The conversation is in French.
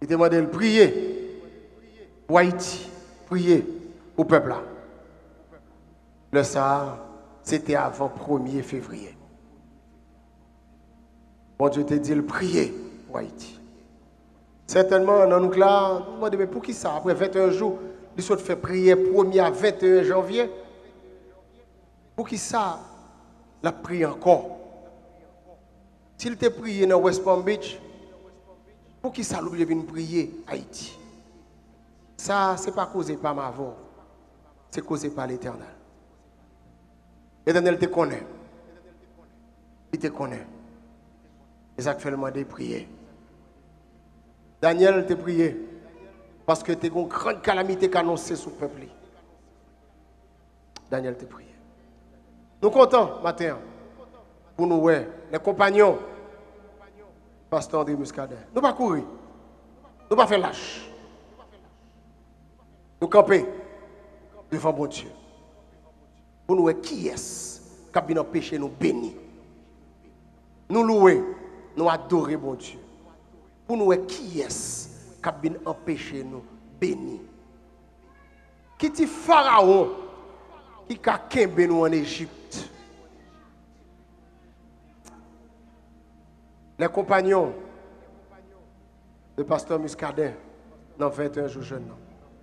Il demandait de prier pour Haïti, prier pour le peuple là. Le ça, c'était avant 1er février. Bon Dieu te dit de prier pour Haïti. Certainement, dans nous là, nous demandons, mais pour qui ça? Après 21 jours, il faut faire prier 1er à 21 janvier. Pour qui ça? La prié encore. S'il te prié dans West Palm Beach, pour qui ça l'oblige de prier Haïti? Ça, ce n'est pas causé par ma voix, c'est causé par l'Éternel. L'Éternel te connaît. Il te connaît. Et actuellement de prier. Daniel te prié parce que tu as une grande calamité qui annoncée sur le peuple. Daniel te prié. Nous comptons matin pour nous, les compagnons, pasteur André Muscadet. Nous ne pas courir. Nous ne pas faire lâche. Nous camper devant bon Dieu. Pour nous, qui est-ce qui a bien empêché nous bénir? Nous louer, nous adorer bon Dieu. Pour nous, qui est-ce qui a bien empêché nous bénir? Qui est Pharaon qui a kembe nous en Égypte? Les compagnons de pasteur Muscadet dans 21 jours jeunes.